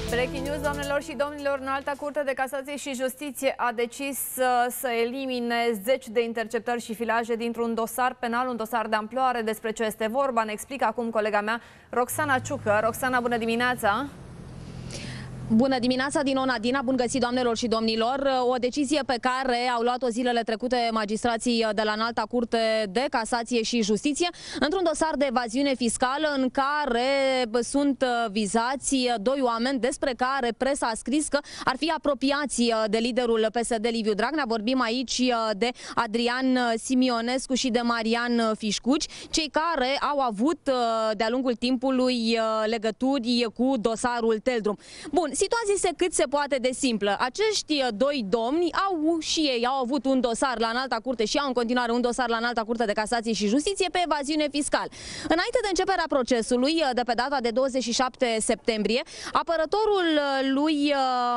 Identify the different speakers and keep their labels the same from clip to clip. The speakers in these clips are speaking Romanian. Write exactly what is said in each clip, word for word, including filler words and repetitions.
Speaker 1: Breaking news, doamnelor și domnilor, Înalta Curte de Casație și Justiție a decis să, să elimine zeci de interceptări și filaje dintr-un dosar penal, un dosar de amploare. Despre ce este vorba ne explică acum colega mea, Roxana Ciucă. Roxana, bună dimineața!
Speaker 2: Bună dimineața din Onadina, bun găsit doamnelor și domnilor. O decizie pe care au luat-o zilele trecute magistrații de la Înalta Curte de Casație și Justiție într-un dosar de evaziune fiscală în care sunt vizați doi oameni despre care presa a scris că ar fi apropiați de liderul P S D Liviu Dragnea. Vorbim aici de Adrian Simionescu și de Marian Fișcuci, cei care au avut de-a lungul timpului legături cu dosarul Teldrum. Bun, situația este cât se poate de simplă. Acești doi domni au și ei au avut un dosar la Înalta Curte și au în continuare un dosar la Înalta Curte de Casație și Justiție pe evaziune fiscală. Înainte de începerea procesului, de pe data de douăzeci și șapte septembrie, apărătorul lui,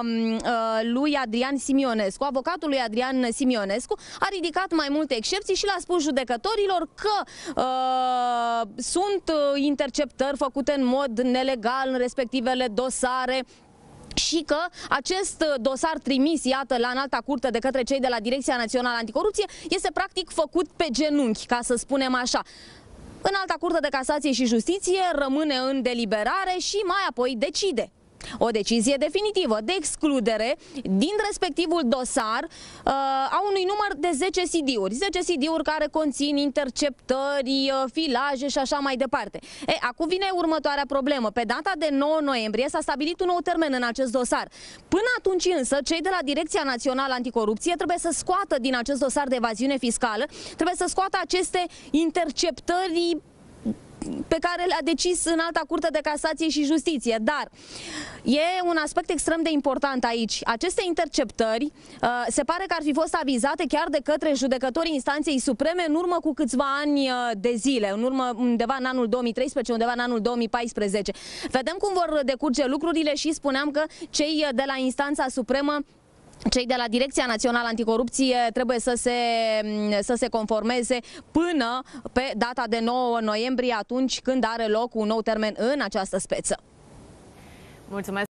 Speaker 2: lui Adrian Simionescu, avocatul lui Adrian Simionescu, a ridicat mai multe excepții și le-a spus judecătorilor că uh, sunt interceptări făcute în mod nelegal în respectivele dosare și că acest dosar trimis, iată, la Înalta Curte de către cei de la Direcția Națională Anticorupție este practic făcut pe genunchi, ca să spunem așa. Înalta Curte de Casație și Justiție rămâne în deliberare și mai apoi decide. O decizie definitivă de excludere din respectivul dosar uh, a unui număr de zece C D-uri. zece C D-uri care conțin interceptări, uh, filaje și așa mai departe. E, acum vine următoarea problemă. Pe data de nouă noiembrie s-a stabilit un nou termen în acest dosar. Până atunci însă, cei de la Direcția Națională Anticorupție trebuie să scoată din acest dosar de evaziune fiscală, trebuie să scoată aceste interceptări pe care le-a decis Înalta Curte de Casație și Justiție. Dar e un aspect extrem de important aici. Aceste interceptări uh, se pare că ar fi fost avizate chiar de către judecătorii instanței supreme în urmă cu câțiva ani de zile, în urmă undeva în anul două mii treisprezece, undeva în anul două mii paisprezece. Vedem cum vor decurge lucrurile și spuneam că cei de la instanța supremă, cei de la Direcția Națională Anticorupție trebuie să se, să se conformeze până pe data de nouă noiembrie, atunci când are loc un nou termen în această speță.
Speaker 1: Mulțumesc!